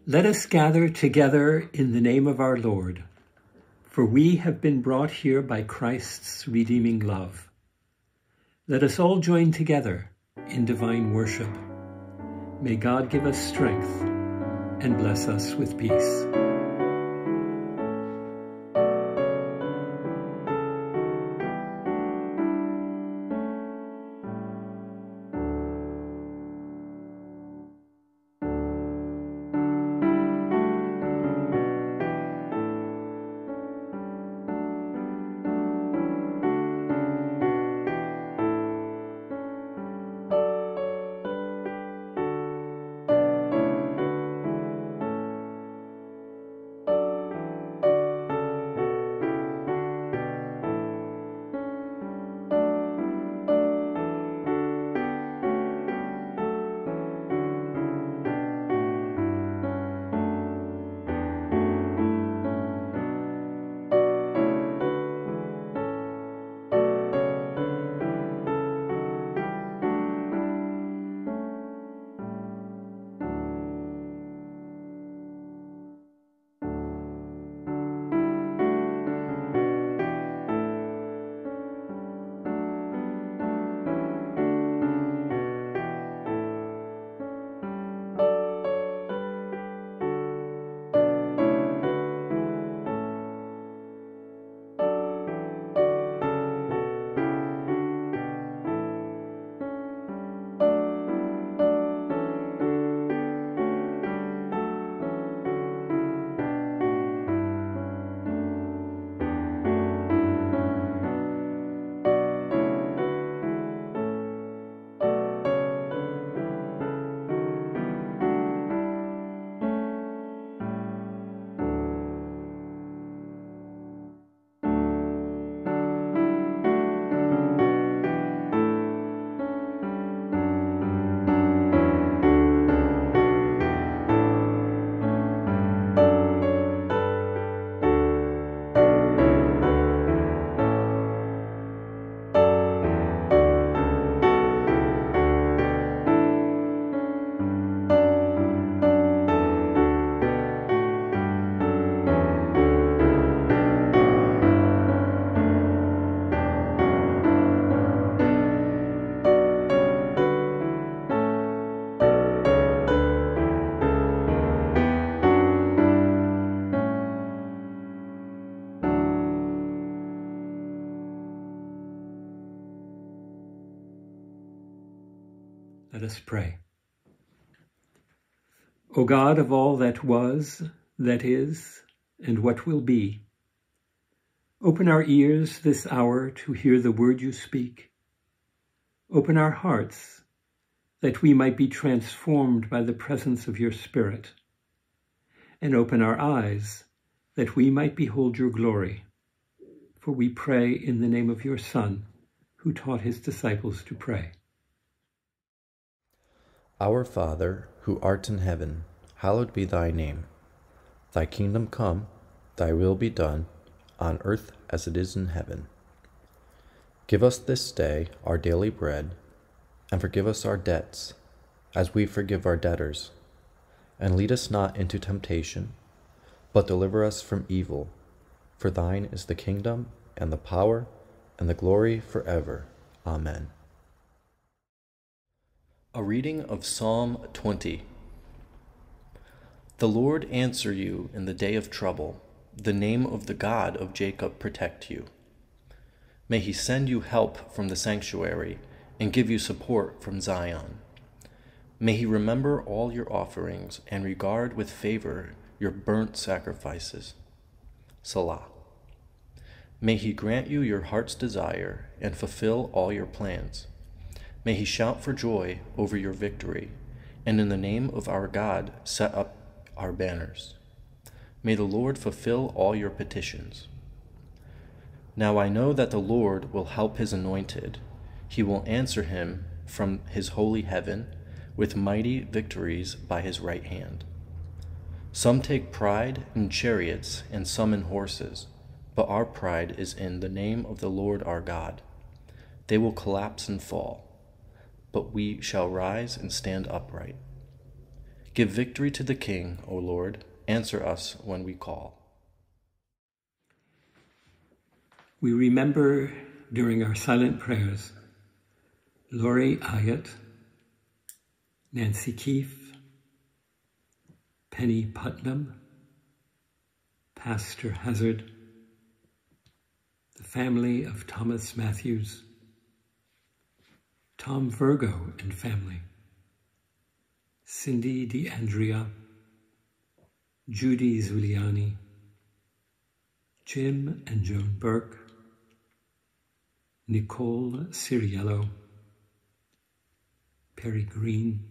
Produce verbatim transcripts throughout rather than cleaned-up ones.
Let us gather together in the name of our Lord, for we have been brought here by Christ's redeeming love. Let us all join together in divine worship. May God give us strength and bless us with peace. Let us pray. O God of all that was, that is, and what will be, open our ears this hour to hear the word you speak. Open our hearts that we might be transformed by the presence of your Spirit, and open our eyes that we might behold your glory. For we pray in the name of your Son, who taught his disciples to pray. Our Father, who art in heaven, hallowed be thy name. Thy kingdom come, thy will be done, on earth as it is in heaven. Give us this day our daily bread, and forgive us our debts, as we forgive our debtors. And lead us not into temptation, but deliver us from evil. For thine is the kingdom, and the power, and the glory forever. Amen. A reading of Psalm twenty. The Lord answer you in the day of trouble. The name of the God of Jacob protect you. May he send you help from the sanctuary and give you support from Zion. May he remember all your offerings and regard with favor your burnt sacrifices. Salah. May he grant you your heart's desire and fulfill all your plans. May he shout for joy over your victory, and in the name of our God set up our banners. May the Lord fulfill all your petitions. Now I know that the Lord will help his anointed. He will answer him from his holy heaven with mighty victories by his right hand. Some take pride in chariots and some in horses, but our pride is in the name of the Lord our God. They will collapse and fall, but we shall rise and stand upright. Give victory to the King, O Lord. Answer us when we call. We remember during our silent prayers Laurie Hyatt, Nancy Keefe, Penny Putnam, Pastor Hazard, the family of Thomas Matthews, Tom Virgo and family, Cindy DeAndrea, Judy Zuliani, Jim and Joan Burke, Nicole Ciriello, Perry Green,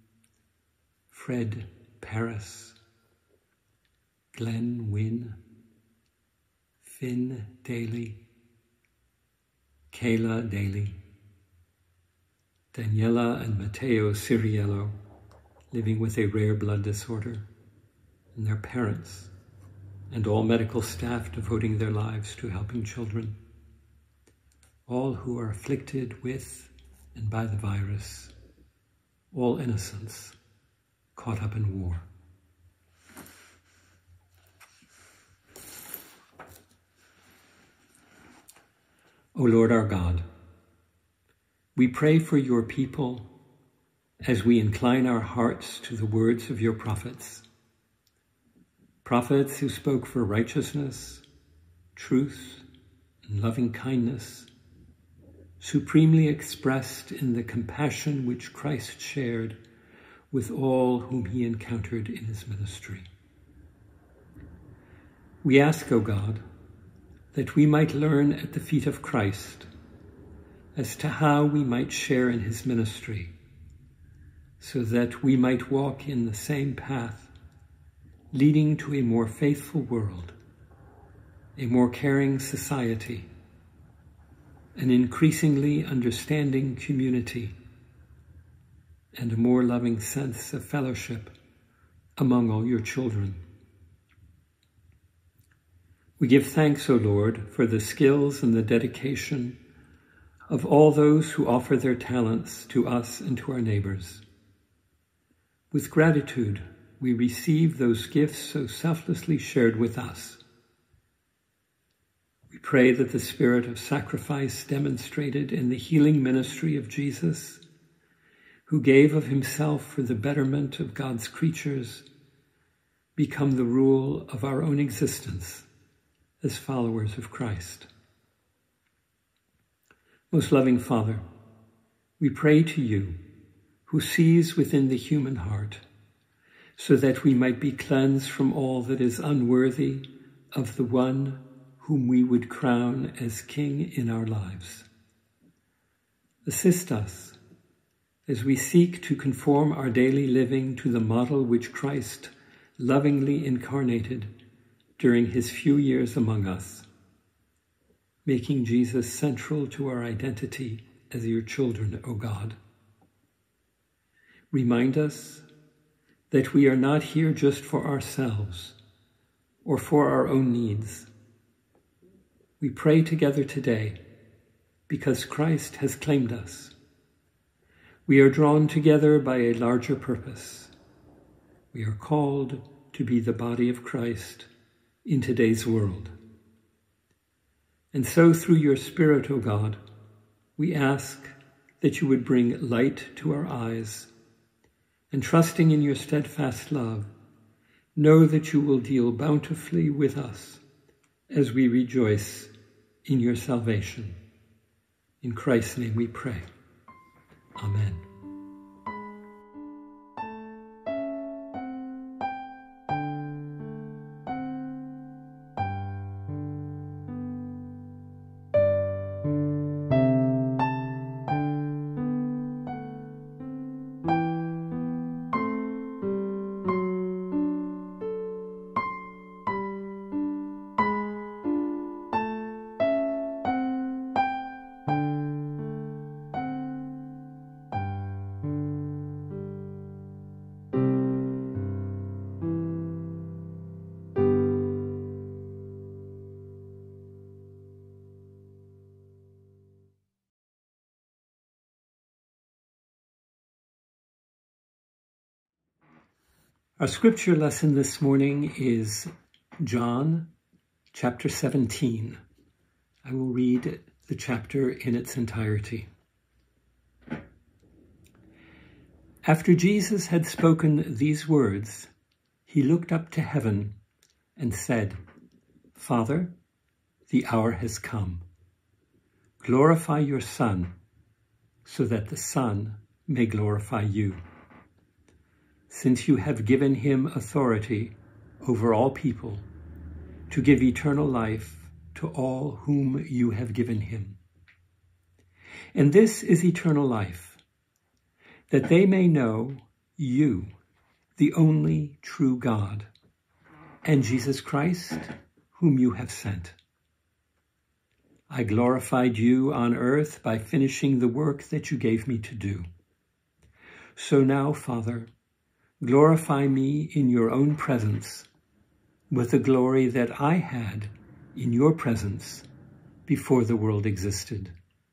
Fred Paris, Glenn Wynn, Finn Daly, Kayla Daly, Daniela and Matteo Ciriello, living with a rare blood disorder, and their parents, and all medical staff devoting their lives to helping children, all who are afflicted with and by the virus, all innocents caught up in war. O Lord our God, we pray for your people as we incline our hearts to the words of your prophets, prophets who spoke for righteousness, truth, and loving kindness, supremely expressed in the compassion which Christ shared with all whom he encountered in his ministry. We ask, O God, that we might learn at the feet of Christ as to how we might share in his ministry, so that we might walk in the same path, leading to a more faithful world, a more caring society, an increasingly understanding community, and a more loving sense of fellowship among all your children. We give thanks, O Lord, for the skills and the dedication of all those who offer their talents to us and to our neighbors. With gratitude, we receive those gifts so selflessly shared with us. We pray that the spirit of sacrifice demonstrated in the healing ministry of Jesus, who gave of himself for the betterment of God's creatures, become the rule of our own existence as followers of Christ. Most loving Father, we pray to you, who sees within the human heart, so that we might be cleansed from all that is unworthy of the one whom we would crown as King in our lives. Assist us as we seek to conform our daily living to the model which Christ lovingly incarnated during his few years among us, making Jesus central to our identity as your children, O God. Remind us that we are not here just for ourselves or for our own needs. We pray together today because Christ has claimed us. We are drawn together by a larger purpose. We are called to be the body of Christ in today's world. And so through your Spirit, O God, we ask that you would bring light to our eyes, and trusting in your steadfast love, know that you will deal bountifully with us as we rejoice in your salvation. In Christ's name we pray. Amen. Our scripture lesson this morning is John chapter seventeen. I will read the chapter in its entirety. After Jesus had spoken these words, he looked up to heaven and said, "Father, the hour has come. Glorify your Son, so that the Son may glorify you. Since you have given him authority over all people, to give eternal life to all whom you have given him. And this is eternal life, that they may know you, the only true God, and Jesus Christ, whom you have sent. I glorified you on earth by finishing the work that you gave me to do. So now, Father, glorify me in your own presence with the glory that I had in your presence before the world existed.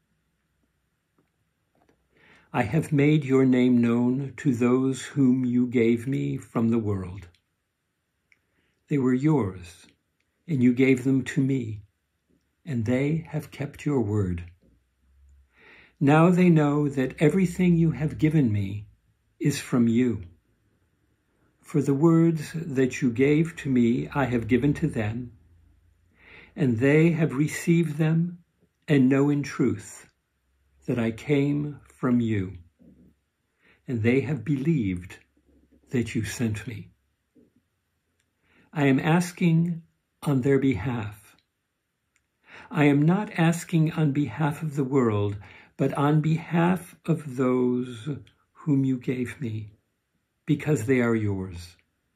I have made your name known to those whom you gave me from the world. They were yours, and you gave them to me, and they have kept your word. Now they know that everything you have given me is from you. For the words that you gave to me I have given to them, and they have received them and know in truth that I came from you, and they have believed that you sent me. I am asking on their behalf. I am not asking on behalf of the world, but on behalf of those whom you gave me, because they are yours.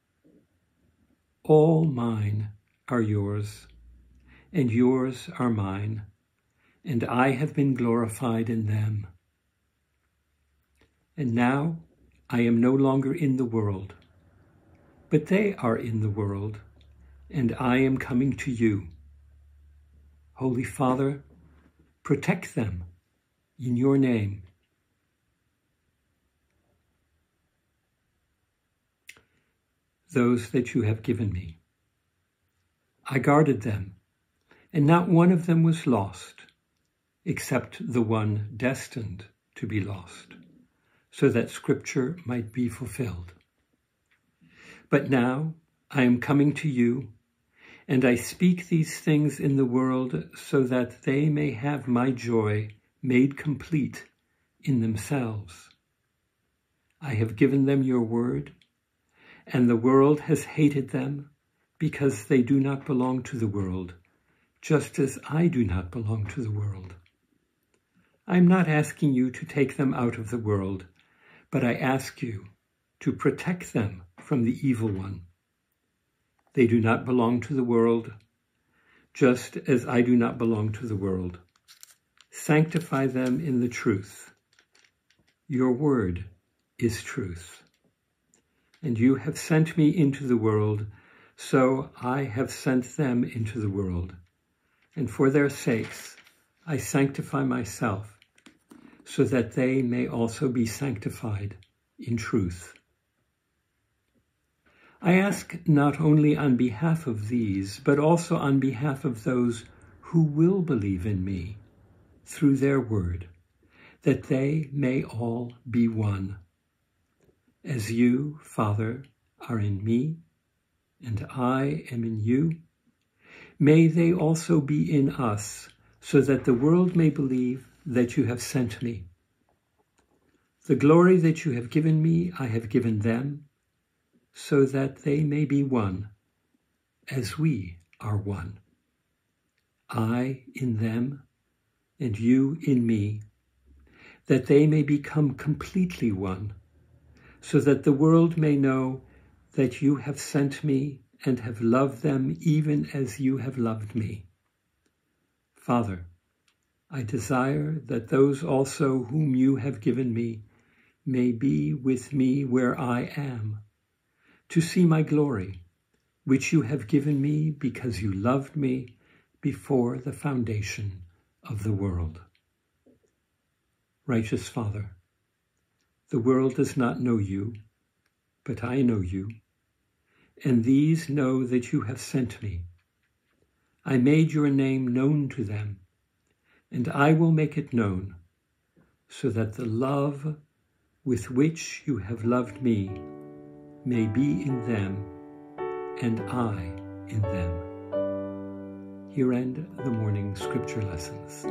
All mine are yours, and yours are mine, and I have been glorified in them. And now I am no longer in the world, but they are in the world, and I am coming to you. Holy Father, protect them in your name. Those that you have given me. I guarded them, and not one of them was lost, except the one destined to be lost, so that Scripture might be fulfilled. But now I am coming to you, and I speak these things in the world so that they may have my joy made complete in themselves. I have given them your word, and the world has hated them because they do not belong to the world, just as I do not belong to the world. I am not asking you to take them out of the world, but I ask you to protect them from the evil one. They do not belong to the world, just as I do not belong to the world. Sanctify them in the truth. Your word is truth. And you have sent me into the world, so I have sent them into the world. And for their sakes I sanctify myself, so that they may also be sanctified in truth. I ask not only on behalf of these, but also on behalf of those who will believe in me through their word, that they may all be one. As you, Father, are in me, and I am in you, may they also be in us, so that the world may believe that you have sent me. The glory that you have given me, I have given them, so that they may be one, as we are one. I in them, and you in me, that they may become completely one, so that the world may know that you have sent me and have loved them even as you have loved me. Father, I desire that those also whom you have given me may be with me where I am, to see my glory, which you have given me because you loved me before the foundation of the world. Righteous Father, the world does not know you, but I know you, and these know that you have sent me. I made your name known to them, and I will make it known, so that the love with which you have loved me may be in them, and I in them. Here end the morning scripture lessons.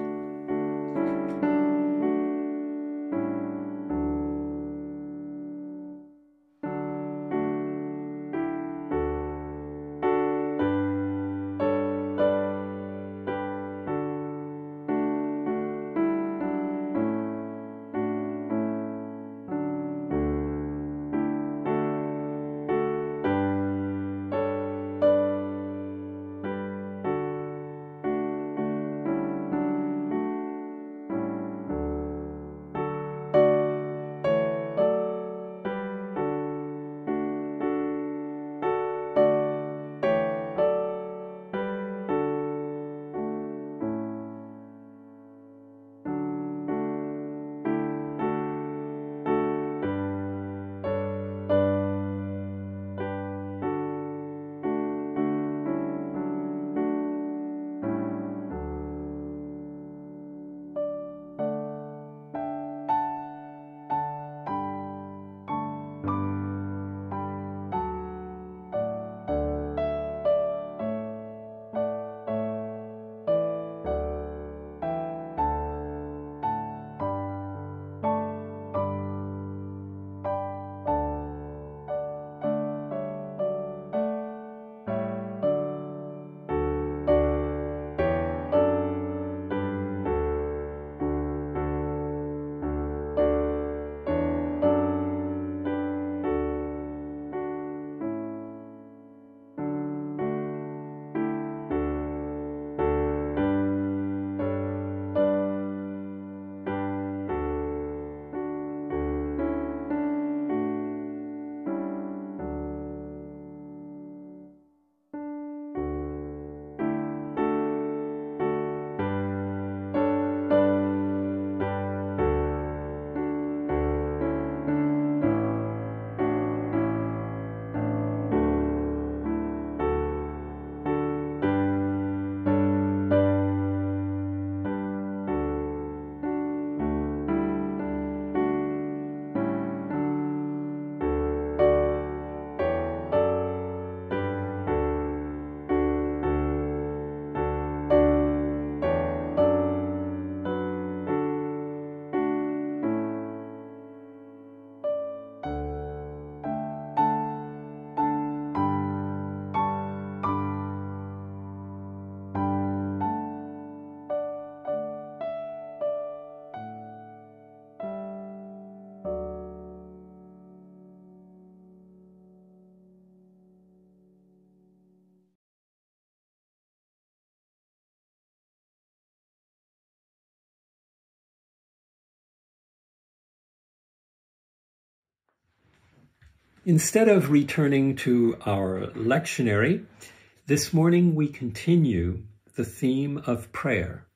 Instead of returning to our lectionary, this morning we continue the theme of prayer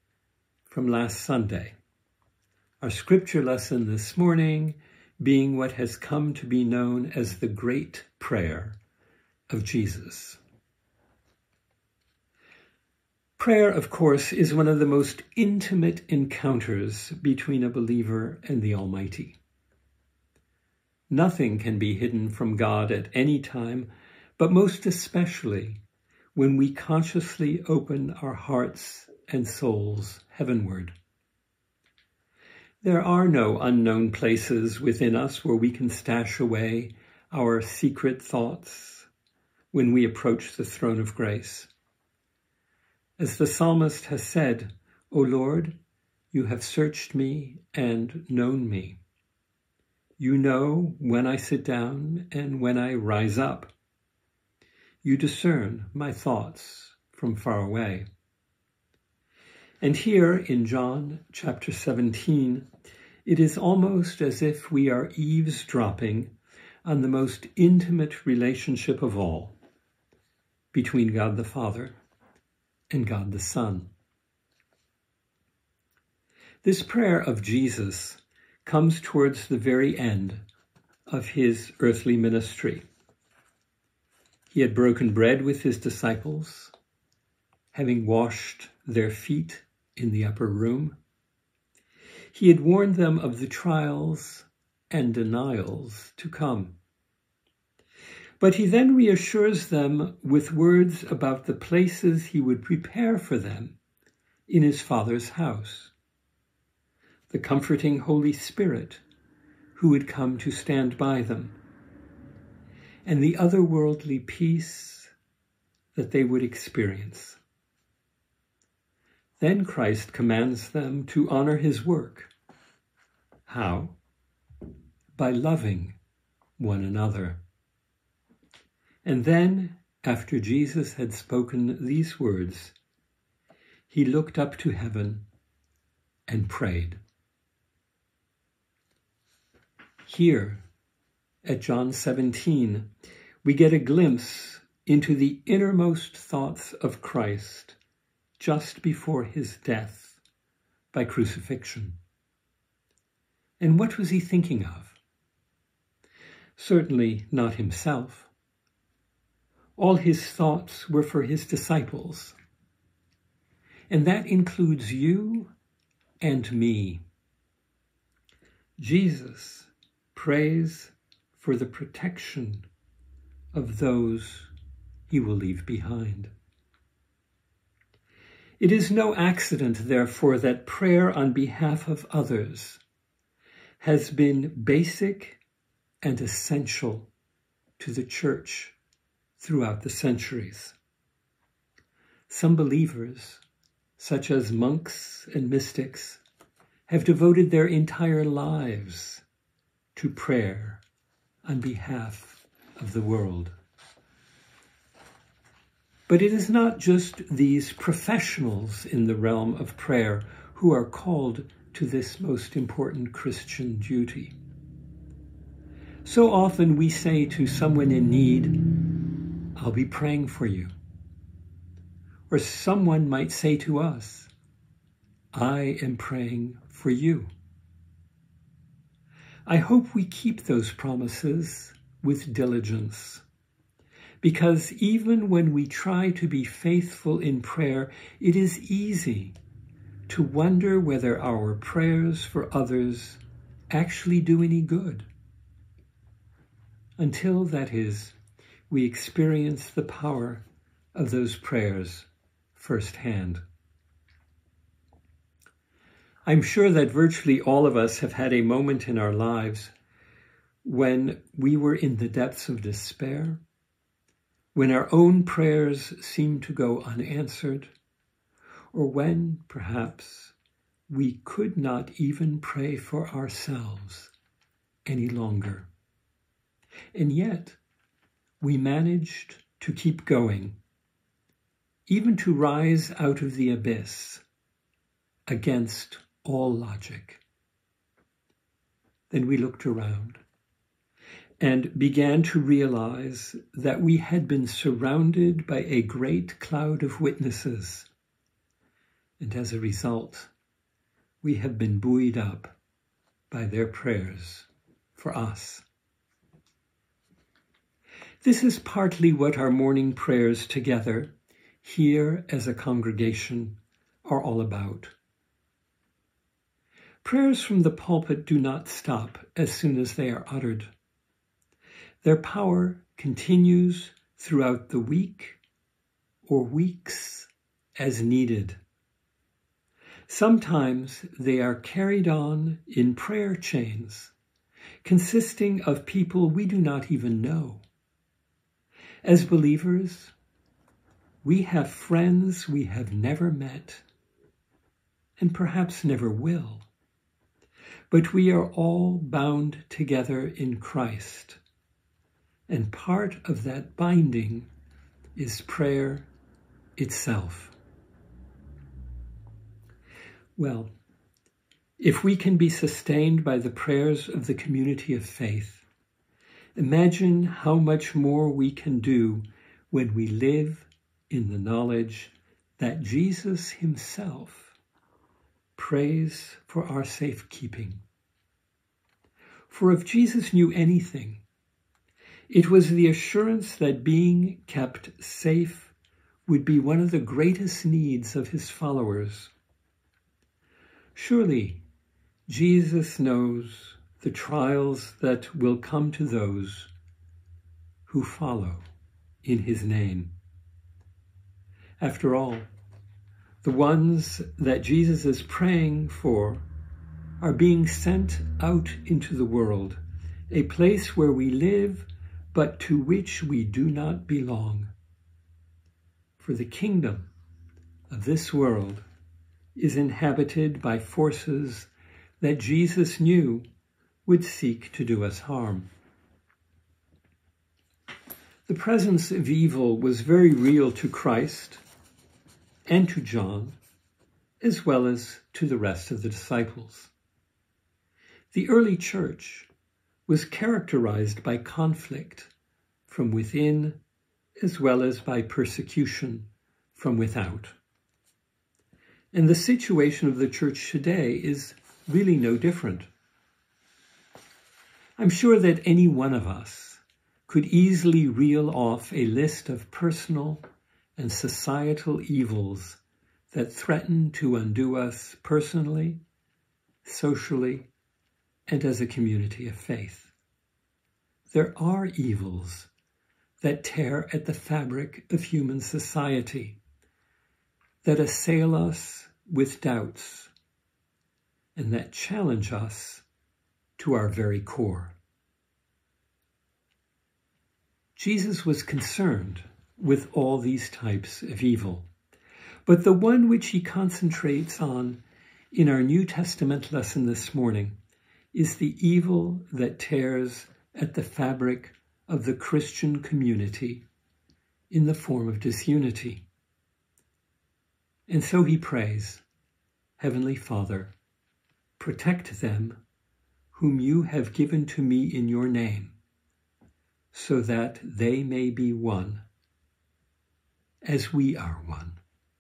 from last Sunday. Our scripture lesson this morning being what has come to be known as the Great Prayer of Jesus. Prayer, of course, is one of the most intimate encounters between a believer and the Almighty. Nothing can be hidden from God at any time, but most especially when we consciously open our hearts and souls heavenward. There are no unknown places within us where we can stash away our secret thoughts when we approach the throne of grace. As the psalmist has said, "O Lord, you have searched me and known me. You know when I sit down and when I rise up. You discern my thoughts from far away." And here in John chapter seventeen, it is almost as if we are eavesdropping on the most intimate relationship of all between God the Father and God the Son. This prayer of Jesus comes towards the very end of his earthly ministry. He had broken bread with his disciples, having washed their feet in the upper room. He had warned them of the trials and denials to come. But he then reassures them with words about the places he would prepare for them in his Father's house. The comforting Holy Spirit who would come to stand by them, and the otherworldly peace that they would experience. Then Christ commands them to honor his work. How? By loving one another. And then, after Jesus had spoken these words, he looked up to heaven and prayed. Here, at John seventeen, we get a glimpse into the innermost thoughts of Christ just before his death by crucifixion. And what was he thinking of? Certainly not himself. All his thoughts were for his disciples, and that includes you and me. Jesus prays for the protection of those he will leave behind. It is no accident, therefore, that prayer on behalf of others has been basic and essential to the Church throughout the centuries. Some believers, such as monks and mystics, have devoted their entire lives to prayer on behalf of the world. But it is not just these professionals in the realm of prayer who are called to this most important Christian duty. So often we say to someone in need, "I'll be praying for you." Or someone might say to us, "I am praying for you." I hope we keep those promises with diligence, because even when we try to be faithful in prayer, it is easy to wonder whether our prayers for others actually do any good. Until, that is, we experience the power of those prayers firsthand. I'm sure that virtually all of us have had a moment in our lives when we were in the depths of despair, when our own prayers seemed to go unanswered, or when, perhaps, we could not even pray for ourselves any longer. And yet, we managed to keep going, even to rise out of the abyss against all logic. Then we looked around and began to realize that we had been surrounded by a great cloud of witnesses. And as a result, we have been buoyed up by their prayers for us. This is partly what our morning prayers together, here as a congregation, are all about. Prayers from the pulpit do not stop as soon as they are uttered. Their power continues throughout the week or weeks as needed. Sometimes they are carried on in prayer chains, consisting of people we do not even know. As believers, we have friends we have never met and perhaps never will. But we are all bound together in Christ, and part of that binding is prayer itself. Well, if we can be sustained by the prayers of the community of faith, imagine how much more we can do when we live in the knowledge that Jesus himself prays for our safekeeping. For if Jesus knew anything, It was the assurance that being kept safe would be one of the greatest needs of his followers. Surely, Jesus knows the trials that will come to those who follow in his name. After all, the ones that Jesus is praying for are being sent out into the world, a place where we live, but to which we do not belong. For the kingdom of this world is inhabited by forces that Jesus knew would seek to do us harm. The presence of evil was very real to Christ and to John, as well as to the rest of the disciples. The early church was characterized by conflict from within, as well as by persecution from without. And the situation of the church today is really no different. I'm sure that any one of us could easily reel off a list of personal and societal evils that threaten to undo us personally, socially, and as a community of faith. There are evils that tear at the fabric of human society, that assail us with doubts, and that challenge us to our very core. Jesus was concerned with all these types of evil, but the one which he concentrates on in our New Testament lesson this morning is the evil that tears at the fabric of the Christian community in the form of disunity. And so he prays, Heavenly Father, protect them whom you have given to me in your name, so that they may be one, as we are one.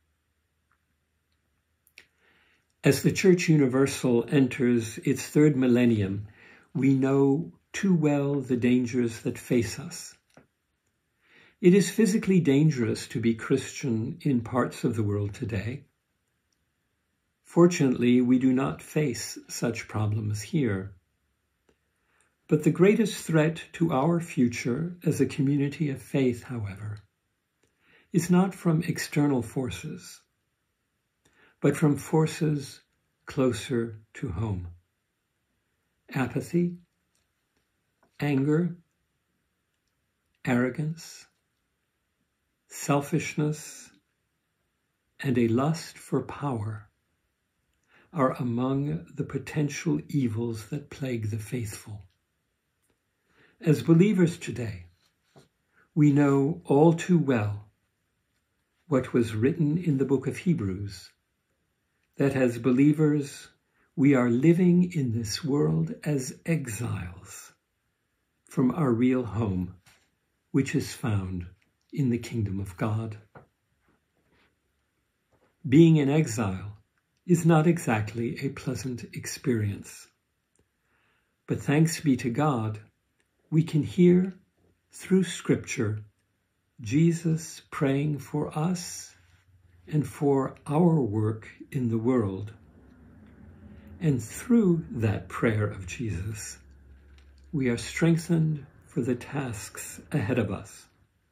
As the Church Universal enters its third millennium, we know too well the dangers that face us. It is physically dangerous to be Christian in parts of the world today. Fortunately, we do not face such problems here. But the greatest threat to our future as a community of faith, however, is not from external forces, but from forces closer to home. Apathy, anger, arrogance, selfishness, and a lust for power are among the potential evils that plague the faithful. As believers today, we know all too well what was written in the book of Hebrews, that as believers, we are living in this world as exiles from our real home, which is found in the kingdom of God. Being in exile is not exactly a pleasant experience, but thanks be to God, we can hear through Scripture Jesus praying for us and for our work in the world. And through that prayer of Jesus, we are strengthened for the tasks ahead of us.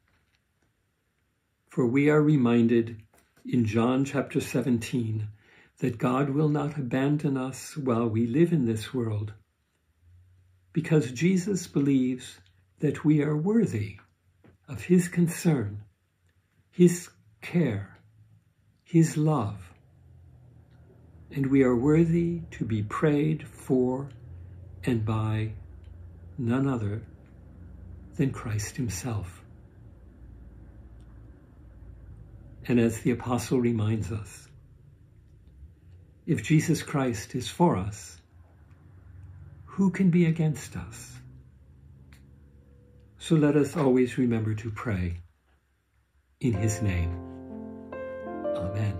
For we are reminded in John chapter seventeen that God will not abandon us while we live in this world, because Jesus believes that we are worthy of his concern, his care, his love, and we are worthy to be prayed for and by none other than Christ himself. And as the apostle reminds us, if Jesus Christ is for us, who can be against us? So let us always remember to pray in his name. Amen.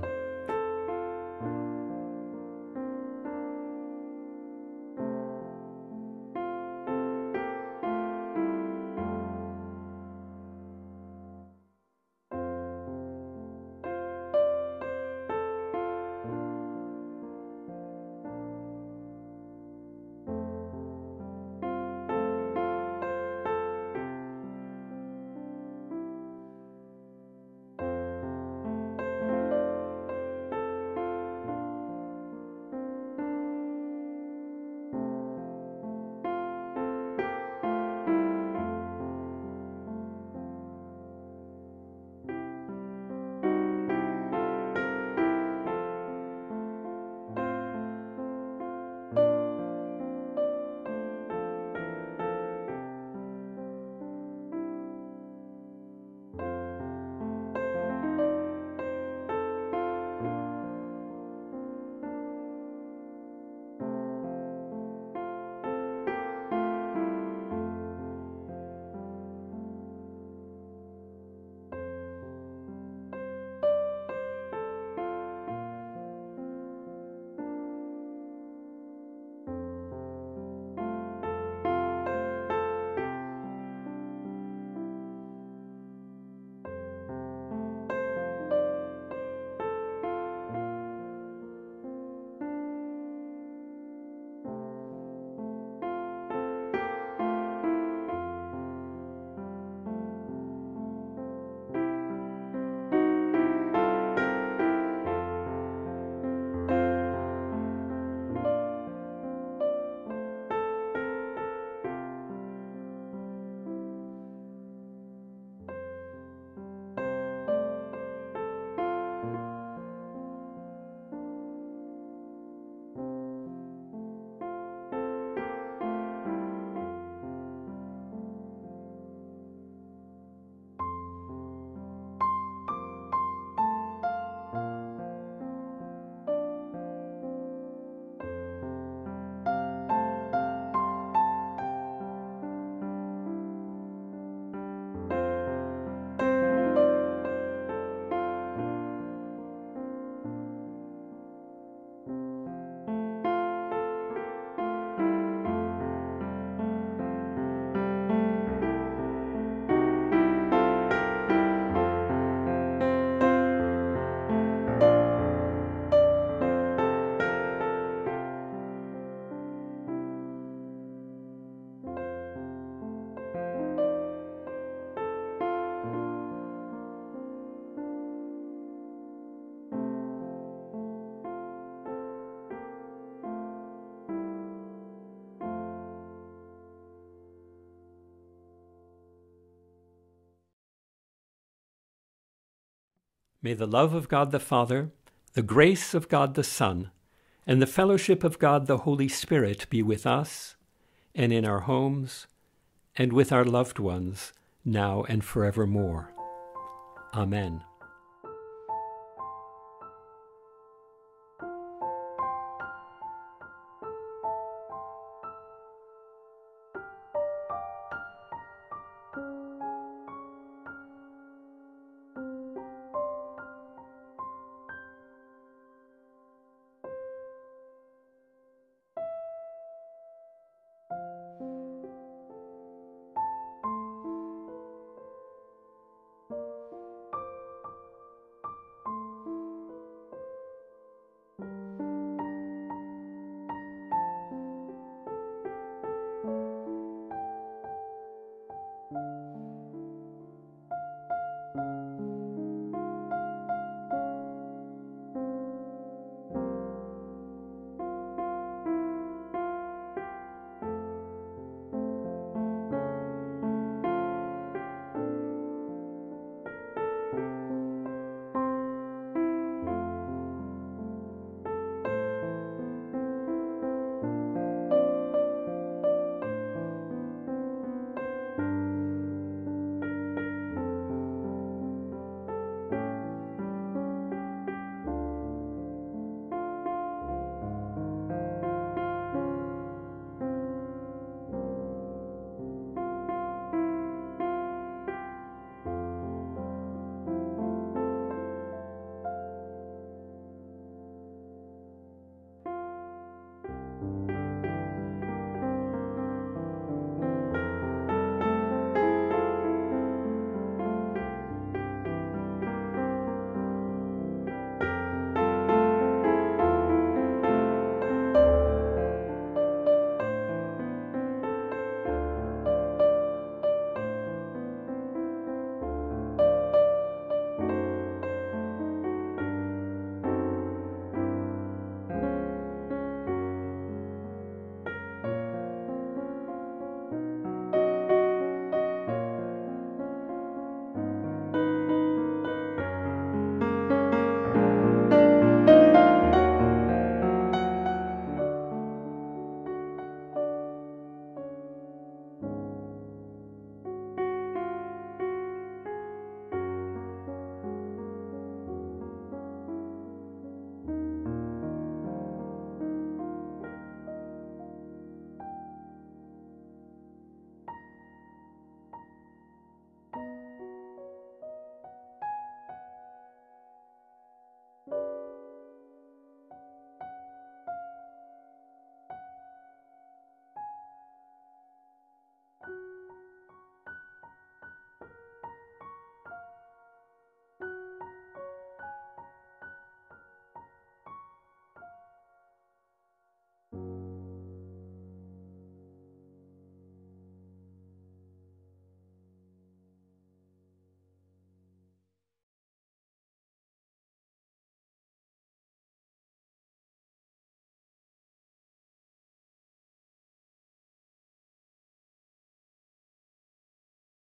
May the love of God the Father, the grace of God the Son, and the fellowship of God the Holy Spirit be with us, and in our homes, and with our loved ones, now and forevermore. Amen.